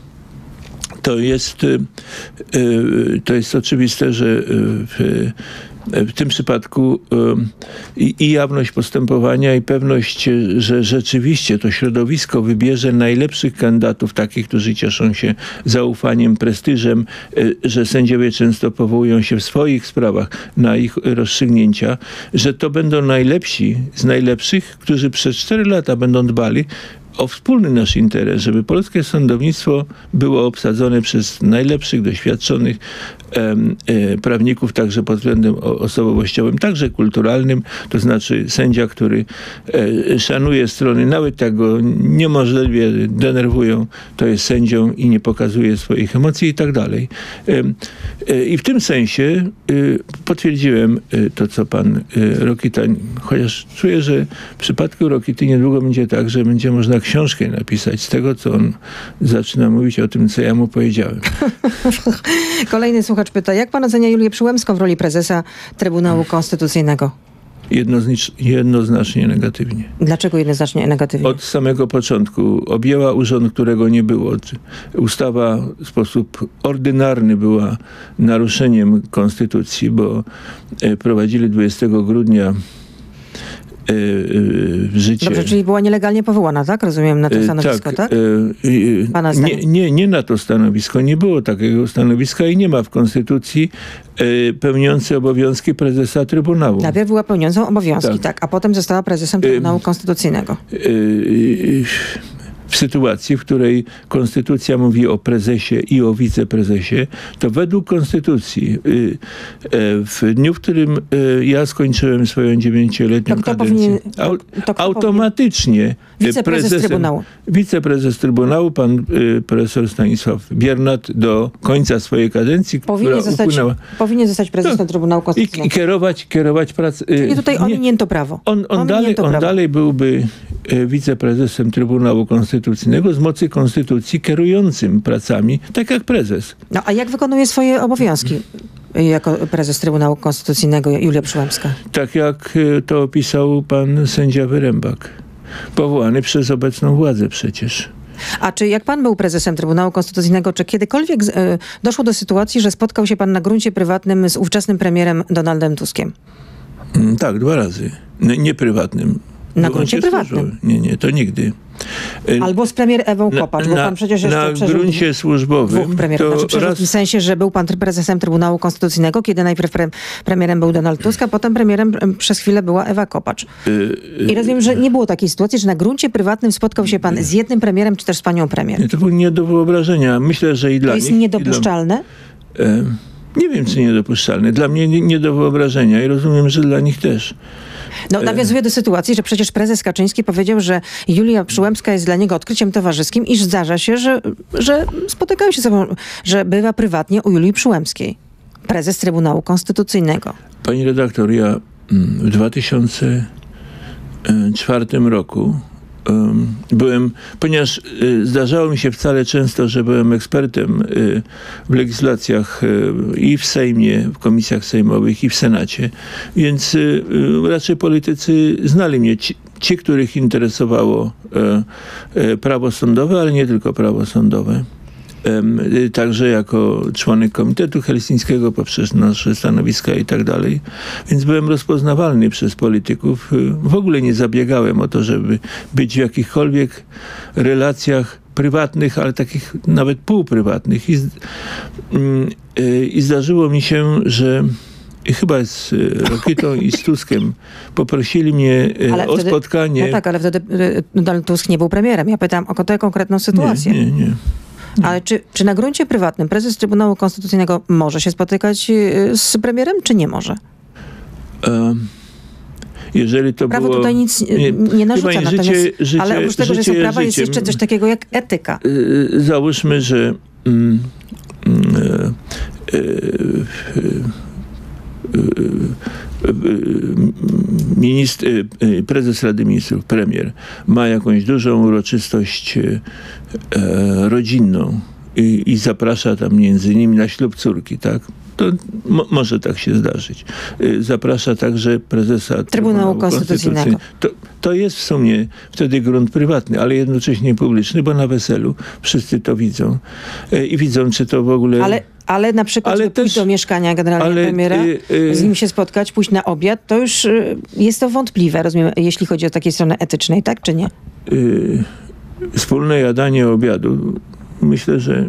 to jest oczywiste, że w tym przypadku i jawność postępowania, i pewność, że rzeczywiście to środowisko wybierze najlepszych kandydatów, takich, którzy cieszą się zaufaniem, prestiżem, że sędziowie często powołują się w swoich sprawach na ich rozstrzygnięcia, że to będą najlepsi z najlepszych, którzy przez 4 lata będą dbali o wspólny nasz interes, żeby polskie sądownictwo było obsadzone przez najlepszych, doświadczonych prawników, także pod względem osobowościowym, także kulturalnym, to znaczy sędzia, który szanuje strony, nawet jak go niemożliwie denerwują, to jest sędzią i nie pokazuje swoich emocji i tak dalej. I w tym sensie potwierdziłem to, co pan Rokita, chociaż czuję, że w przypadku Rokity niedługo będzie tak, że będzie można książkę napisać z tego, co on zaczyna mówić o tym, co ja mu powiedziałem. Kolejny słuchacz pyta, jak pan ocenia Julię Przyłębską w roli prezesa Trybunału Konstytucyjnego? Jednoznacznie negatywnie. Dlaczego jednoznacznie negatywnie? Od samego początku objęła urząd, którego nie było. Ustawa w sposób ordynarny była naruszeniem konstytucji, bo prowadzili 20 grudnia w życie. Dobrze, czyli była nielegalnie powołana, tak? Rozumiem, na to stanowisko, tak? Pana nie na to stanowisko. Nie było takiego stanowiska i nie ma w Konstytucji pełniący obowiązki prezesa Trybunału. Najpierw była pełniącą obowiązki, tak, a potem została prezesem Trybunału Konstytucyjnego. W sytuacji, w której Konstytucja mówi o prezesie i o wiceprezesie, to według Konstytucji w dniu, w którym ja skończyłem swoją 9-letnią kadencję, automatycznie wiceprezes Trybunału, pan profesor Stanisław Biernat, do końca swojej kadencji, powinien zostać prezesem Trybunału Konstytucyjnego. I kierować pracę. Czyli tutaj ominięto prawo. On dalej byłby wiceprezesem Trybunału Konstytucyjnego z mocy konstytucji, kierującym pracami, tak jak prezes. No a jak wykonuje swoje obowiązki jako prezes Trybunału Konstytucyjnego Julia Przyłębska? Tak jak to opisał pan sędzia Wyrembak. Powołany przez obecną władzę przecież. A czy jak pan był prezesem Trybunału Konstytucyjnego, czy kiedykolwiek doszło do sytuacji, że spotkał się pan na gruncie prywatnym z ówczesnym premierem Donaldem Tuskiem? Tak, 2 razy. Nie prywatnym. Na gruncie prywatnym? Nie, to nigdy. Albo z premier Ewą Kopacz, bo pan przecież jeszcze na gruncie służbowym. Dwóch premierów. Znaczy, w sensie, że był pan prezesem Trybunału Konstytucyjnego, kiedy najpierw premierem był Donald Tusk, a potem premierem przez chwilę była Ewa Kopacz. I rozumiem, że nie było takiej sytuacji, że na gruncie prywatnym spotkał się pan z jednym premierem, czy też z panią premier. Nie, to było nie do wyobrażenia. Myślę, że i dla nich... To jest niedopuszczalne? Nie wiem, czy niedopuszczalne. Dla mnie nie do wyobrażenia i rozumiem, że dla nich też. No, nawiązuje do sytuacji, że przecież prezes Kaczyński powiedział, że Julia Przyłębska jest dla niego odkryciem towarzyskim, iż zdarza się, że spotykają się ze sobą, że bywa prywatnie u Julii Przyłębskiej. Prezes Trybunału Konstytucyjnego. Pani redaktor, ja w 2004 roku byłem, ponieważ zdarzało mi się wcale często, że byłem ekspertem w legislacjach i w Sejmie, w komisjach sejmowych i w Senacie, więc raczej politycy znali mnie, ci, których interesowało prawo sądowe, ale nie tylko prawo sądowe. Także jako członek Komitetu Helsińskiego poprzez nasze stanowiska i tak dalej. Więc byłem rozpoznawalny przez polityków. W ogóle nie zabiegałem o to, żeby być w jakichkolwiek relacjach prywatnych, ale takich nawet półprywatnych. I zdarzyło mi się, że chyba z Rokitą i z Tuskiem poprosili mnie o spotkanie. No tak, ale wtedy Donald Tusk nie był premierem. Ja pytam o tę konkretną sytuację. Nie. Ale czy na gruncie prywatnym prezes Trybunału Konstytucyjnego może się spotykać z premierem, czy nie może? Jeżeli to prawo było... tutaj nic nie narzuca, natomiast, ale oprócz tego, że są prawa, jest jeszcze coś takiego jak etyka. Załóżmy, że prezes Rady Ministrów, premier, ma jakąś dużą uroczystość rodzinną i zaprasza tam między innymi na ślub córki, tak? To może tak się zdarzyć. Zaprasza także prezesa Trybunału Konstytucyjnego. To jest w sumie wtedy grunt prywatny, ale jednocześnie publiczny, bo na weselu wszyscy to widzą. I widzą, czy to w ogóle... Ale na przykład, żeby pójść do mieszkania generalnie premiera, z nim się spotkać, pójść na obiad, to już jest to wątpliwe, rozumiem, jeśli chodzi o takiej strony etycznej, tak czy nie? Wspólne jadanie obiadu, myślę, że...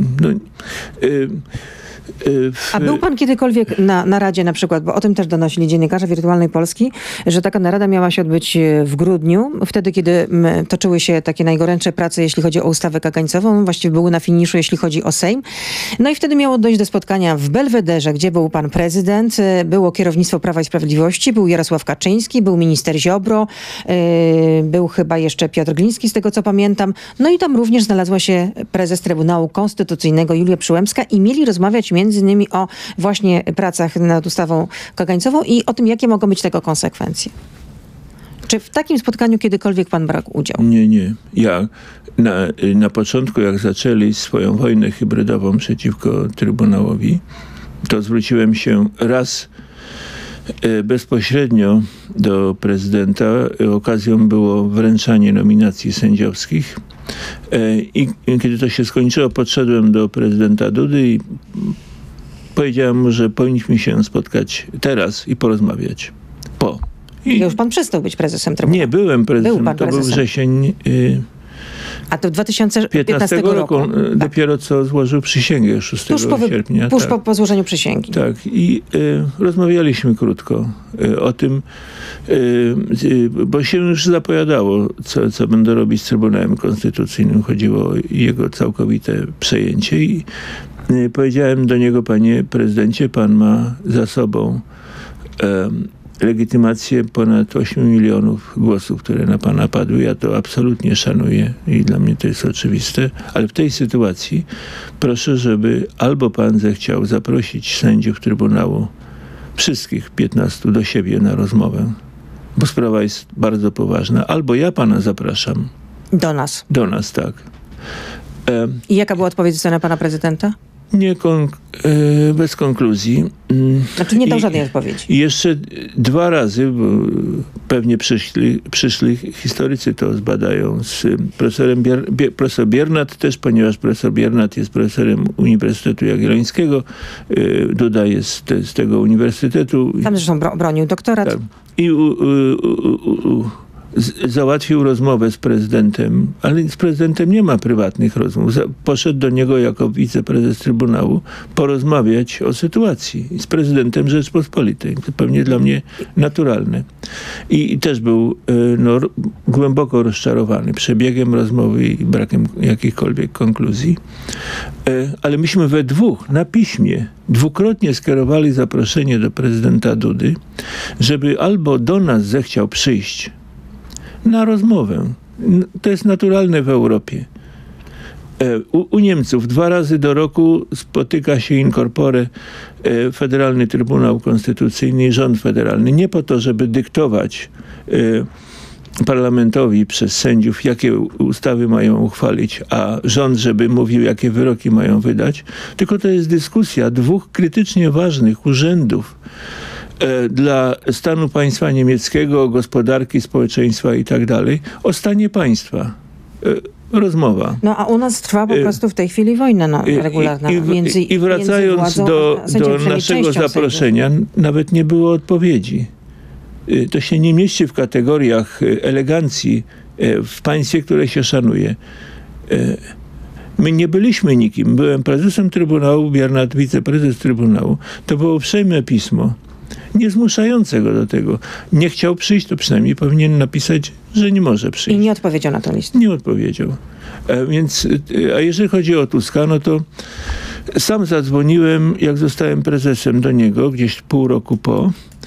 A był pan kiedykolwiek na naradzie na przykład, bo o tym też donosili dziennikarze Wirtualnej Polski, że taka narada miała się odbyć w grudniu, wtedy kiedy toczyły się takie najgorętsze prace, jeśli chodzi o ustawę kagańcową, właściwie były na finiszu, jeśli chodzi o Sejm. No i wtedy miało dojść do spotkania w Belwederze, gdzie był pan prezydent, było kierownictwo Prawa i Sprawiedliwości, był Jarosław Kaczyński, był minister Ziobro, był chyba jeszcze Piotr Gliński, z tego co pamiętam. No i tam również znalazła się prezes Trybunału Konstytucyjnego Julia Przyłębska i mieli rozmawiać między innymi o właśnie pracach nad ustawą kagańcową i o tym, jakie mogą być tego konsekwencje. Czy w takim spotkaniu kiedykolwiek pan brał udział? Nie. Ja na początku, jak zaczęli swoją wojnę hybrydową przeciwko Trybunałowi, to zwróciłem się raz bezpośrednio do prezydenta. Okazją było wręczanie nominacji sędziowskich. I kiedy to się skończyło, podszedłem do prezydenta Dudy i powiedziałem mu, że powinniśmy się spotkać teraz i porozmawiać. I już pan przestał być prezesem Trybunału? Nie, byłem prezesem. To był wrzesień... A to 2015 roku. Dopiero co złożył przysięgę 6 sierpnia. Tuż po złożeniu przysięgi. Tak. I rozmawialiśmy krótko o tym, bo się już zapowiadało, co będę robić z Trybunałem Konstytucyjnym. Chodziło o jego całkowite przejęcie i powiedziałem do niego: panie prezydencie, pan ma za sobą legitymację ponad 8 milionów głosów, które na pana padły. Ja to absolutnie szanuję i dla mnie to jest oczywiste, ale w tej sytuacji proszę, żeby albo pan zechciał zaprosić sędziów Trybunału, wszystkich 15 do siebie na rozmowę, bo sprawa jest bardzo poważna, albo ja pana zapraszam. Do nas? Do nas, tak. I jaka była odpowiedź ze strony pana prezydenta? Bez konkluzji. Znaczy nie dał żadnej odpowiedzi. I jeszcze 2 razy, bo pewnie przyszli historycy to zbadają, z profesorem profesor Biernat też, ponieważ profesor Biernat jest profesorem Uniwersytetu Jagiellońskiego. Duda jest z tego uniwersytetu. Tam zresztą bronił doktorat. Tak. I załatwił rozmowę z prezydentem, ale z prezydentem nie ma prywatnych rozmów. Poszedł do niego jako wiceprezes Trybunału porozmawiać o sytuacji z prezydentem Rzeczpospolitej. To pewnie dla mnie naturalne. I też był głęboko rozczarowany przebiegiem rozmowy i brakiem jakichkolwiek konkluzji. Ale myśmy we dwóch na piśmie dwukrotnie skierowali zaproszenie do prezydenta Dudy, żeby albo do nas zechciał przyjść na rozmowę. To jest naturalne w Europie. U Niemców 2 razy do roku spotyka się in corpore Federalny Trybunał Konstytucyjny i rząd federalny. Nie po to, żeby dyktować parlamentowi przez sędziów, jakie ustawy mają uchwalić, a rząd, żeby mówił, jakie wyroki mają wydać, tylko to jest dyskusja 2 krytycznie ważnych urzędów dla stanu państwa niemieckiego, gospodarki, społeczeństwa i tak dalej, o stanie państwa. Rozmowa. No a u nas trwa po prostu w tej chwili wojna regularna. I wracając do naszego zaproszenia, nawet nie było odpowiedzi. To się nie mieści w kategoriach elegancji w państwie, które się szanuje. My nie byliśmy nikim. Byłem prezesem Trybunału, Biernat wiceprezes Trybunału. To było uprzejme pismo, nie zmuszające go do tego. Nie chciał przyjść, to przynajmniej powinien napisać, że nie może przyjść. I nie odpowiedział na tę listę. Nie odpowiedział. A jeżeli chodzi o Tuska, no to sam zadzwoniłem, jak zostałem prezesem, do niego, gdzieś pół roku po,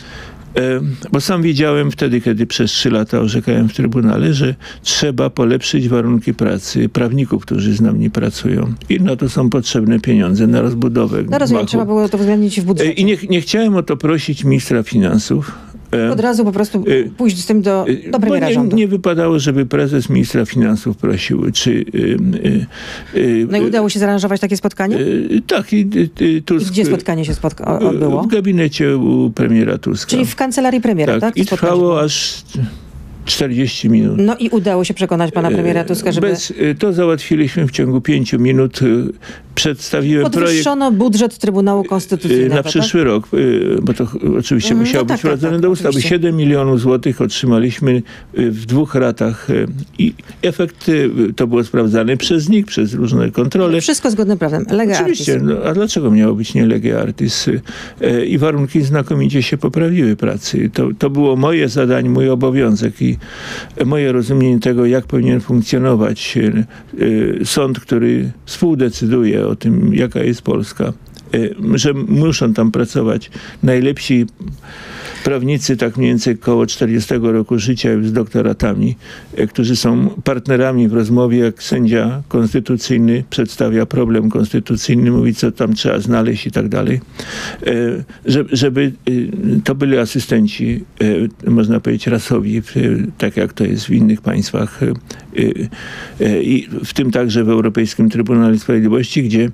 Bo sam widziałem wtedy, kiedy przez 3 lata orzekałem w Trybunale, że trzeba polepszyć warunki pracy prawników, którzy z nami pracują. I na to są potrzebne pieniądze, na rozbudowę. No rozumiem, trzeba było to uwzględnić w budżecie. I nie chciałem o to prosić ministra finansów. Od razu po prostu pójść z tym do premiera rządu. Nie wypadało, żeby prezes ministra finansów prosił, czy... No i udało się zaaranżować takie spotkanie? Tak. I Tusk, gdzie spotkanie się odbyło? W gabinecie u premiera Tuska. Czyli w kancelarii premiera, tak? I trwało aż 40 minut. No i udało się przekonać pana premiera Tuska, żeby... To załatwiliśmy w ciągu 5 minut. Przedstawiłem Podwyższono budżet Trybunału Konstytucyjnego, na przyszły rok, bo to oczywiście musiało być wprowadzone do ustawy. oczywiście. 7 milionów złotych otrzymaliśmy w 2 ratach i efekt to było sprawdzane przez NIK, przez różne kontrole. Wszystko zgodne prawem. Lege Oczywiście, artis. a dlaczego miało być nie lege artis? I warunki znakomicie się poprawiły pracy. To było moje zadanie, mój obowiązek i moje rozumienie tego, jak powinien funkcjonować sąd, który współdecyduje o tym, jaka jest Polska. Że muszą tam pracować najlepsi prawnicy, tak mniej więcej koło 40 roku życia już z doktoratami, którzy są partnerami w rozmowie, jak sędzia konstytucyjny przedstawia problem konstytucyjny, mówi, co tam trzeba znaleźć i tak dalej. Żeby to byli asystenci, można powiedzieć, rasowi, tak jak to jest w innych państwach. I w tym także w Europejskim Trybunale Sprawiedliwości, gdzie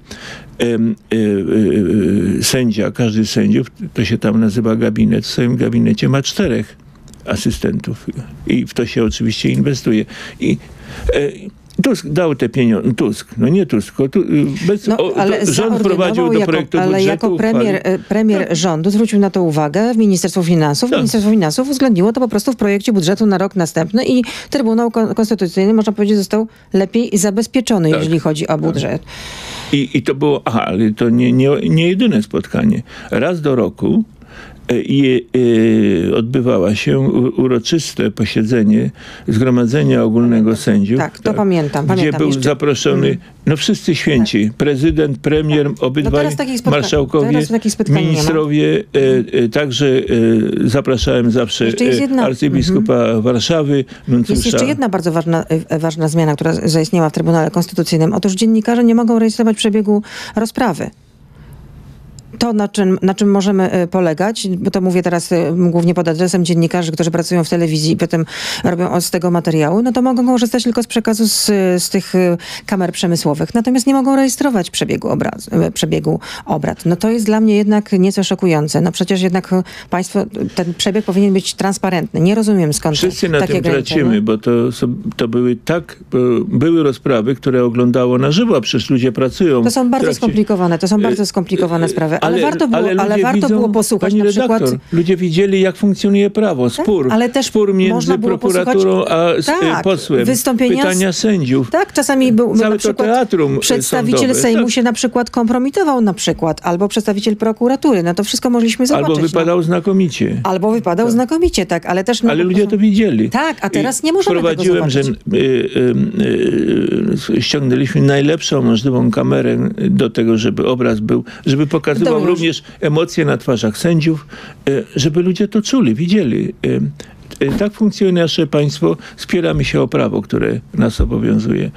sędzia, każdy z sędziów, to się tam nazywa gabinet, w swoim gabinecie ma 4 asystentów i w to się oczywiście inwestuje. I Tusk dał te pieniądze, nie Tusk, rząd wprowadził do projektu budżetu. Ale jako premier rządu zwrócił na to uwagę w Ministerstwo Finansów. Tak. Ministerstwo Finansów uwzględniło to po prostu w projekcie budżetu na rok następny i Trybunał Konstytucyjny, można powiedzieć, został lepiej zabezpieczony, jeżeli chodzi o budżet. I to było, ale to nie jedyne spotkanie. Raz do roku odbywała się uroczyste posiedzenie Zgromadzenia Ogólnego Sędziów. Tak, to pamiętam. Gdzie był zaproszony wszyscy święci. Prezydent, premier, obydwaj marszałkowie, ministrowie. Także zapraszałem zawsze arcybiskupa Warszawy, nuncjusza. Jest jeszcze jedna bardzo ważna zmiana, która zaistniała w Trybunale Konstytucyjnym. Otóż dziennikarze nie mogą rejestrować przebiegu rozprawy. To, na czym możemy polegać, bo to mówię teraz głównie pod adresem dziennikarzy, którzy pracują w telewizji i potem robią z tego materiały, no to mogą korzystać tylko z przekazu z tych kamer przemysłowych. Natomiast nie mogą rejestrować przebiegu obrad. No to jest dla mnie jednak nieco szokujące. No przecież jednak państwo, ten przebieg powinien być transparentny. Nie rozumiem skąd wszyscy na tym tracimy, bo to były rozprawy, które oglądało na żywo, a przecież ludzie pracują. To są bardzo skomplikowane sprawy. Ale warto było posłuchać pani na przykład... redaktor, ludzie widzieli, jak funkcjonuje prawo. Spór między prokuraturą a posłem. Pytania sędziów. Tak, czasami był na przykład teatrum przedstawiciel sądowe. Sejmu się na przykład kompromitował albo przedstawiciel prokuratury. No to wszystko mogliśmy zobaczyć. Albo wypadał znakomicie. Znakomicie, tak. Ale też... Ale ludzie to widzieli. Tak, a teraz nie możemy tego zobaczyć. Ściągnęliśmy najlepszą możliwą kamerę do tego, żeby obraz był, żeby pokazywał również emocje na twarzach sędziów, żeby ludzie to czuli, widzieli. Tak funkcjonuje nasze państwo. Spieramy się o prawo, które nas obowiązuje.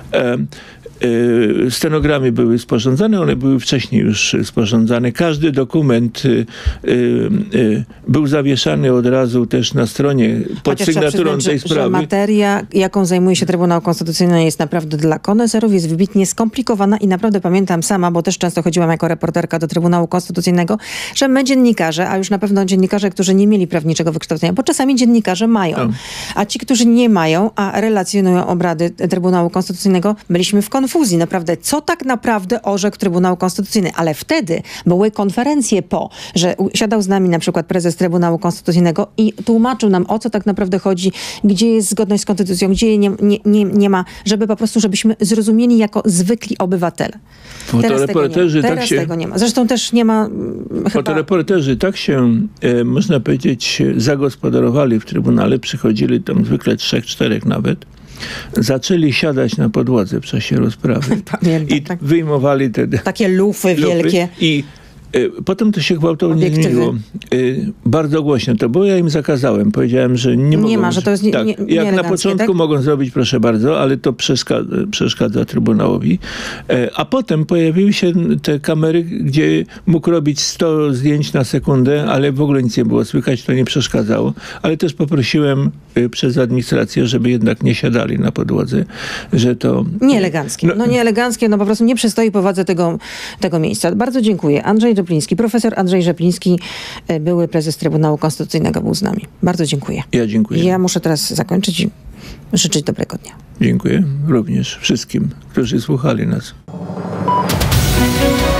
Stenogramy były sporządzane, one były wcześniej już sporządzane. Każdy dokument był zawieszany od razu też na stronie pod sygnaturą tej sprawy. Że materia, jaką zajmuje się Trybunał Konstytucyjny, jest naprawdę dla koneserów, jest wybitnie skomplikowana i naprawdę pamiętam sama, bo też często chodziłam jako reporterka do Trybunału Konstytucyjnego, że my dziennikarze, a już na pewno dziennikarze, którzy nie mieli prawniczego wykształcenia, bo czasami dziennikarze mają, a ci, którzy nie mają, a relacjonują obrady Trybunału Konstytucyjnego, byliśmy w konfuzji. Naprawdę, co tak naprawdę orzekł Trybunał Konstytucyjny. Ale wtedy były konferencje że siadał z nami na przykład prezes Trybunału Konstytucyjnego i tłumaczył nam, o co tak naprawdę chodzi, gdzie jest zgodność z konstytucją, gdzie jej nie ma, żebyśmy zrozumieli jako zwykli obywatele. Teraz tego nie ma. Zresztą też nie ma Fotoreporterzy tak się, można powiedzieć, zagospodarowali w Trybunale, przychodzili tam zwykle 3-4 nawet, zaczęli siadać na podłodze w czasie rozprawy. Pamiętam, i wyjmowali te takie lufy wielkie. I Potem to się gwałtownie Obiektywy. zmieniło. Bardzo głośno to było, ja im zakazałem. Powiedziałem, że nie mogą. ma, że to jest tak, jak na nieeleganckie, początku tak? mogą zrobić, proszę bardzo, ale to przeszkadza Trybunałowi. A potem pojawiły się te kamery, gdzie mógł robić 100 zdjęć na sekundę, ale w ogóle nic nie było słychać, to nie przeszkadzało. Ale też poprosiłem przez administrację, żeby jednak nie siadali na podłodze, że to... Nieeleganckie. No nieeleganckie, no po prostu nie przystoi powadze tego miejsca. Bardzo dziękuję. Andrzej Rzepliński, profesor Andrzej Rzepliński, były prezes Trybunału Konstytucyjnego, był z nami. Bardzo dziękuję. Ja dziękuję. Ja muszę teraz zakończyć i życzyć dobrego dnia. Dziękuję również wszystkim, którzy słuchali nas.